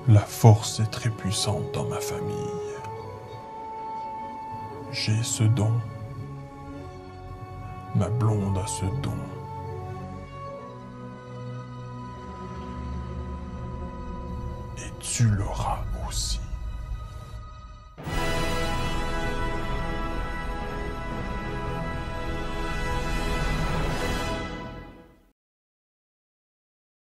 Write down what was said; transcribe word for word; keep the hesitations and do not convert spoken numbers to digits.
La force est très puissante dans ma famille. J'ai ce don. Ma blonde a ce don. Et tu l'auras aussi.